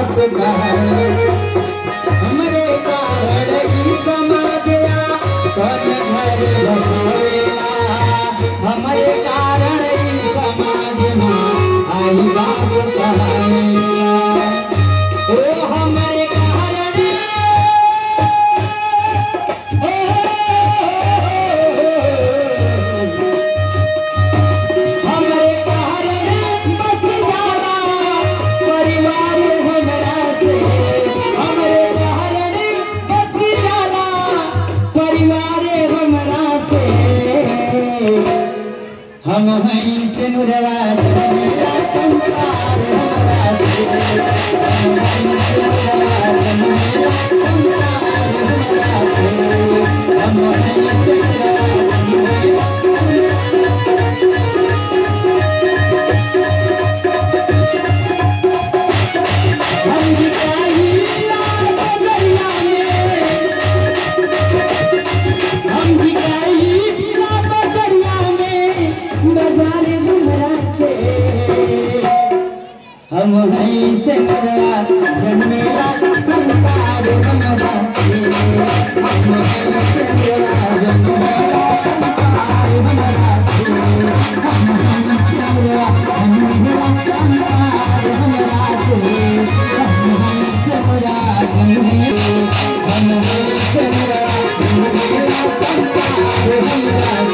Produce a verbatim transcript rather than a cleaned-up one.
बाप का हमरे कारण ई समाजया कौन घर बसावेला हमरे कारण ई समाज में आई बाप कहावेला ओ हमरे कारण हमरे कारण बस जाला परिवार हमरा से हमरे कारण बस जाला परिवार हमरा से हम हैं सिमरवा मेरा संसार हमरा से हम हैं सिमरवा मेरा संसार हमरा से हम हैं सिमरवा हम जिताई लाल बजरिया में हम जिताई लाल बजरिया में बाजार हमरा से हम हैं सिमरवा जन्मेला संसार हमरा से हम हैं सिमरवा जन्मेला संसार हमरा से हम हैं सिमरवा जन्मेला संसार हमरा से हम हैं सिमरवा जन्मेला हम हैं सिमरवा जन्मेला संसार हमरा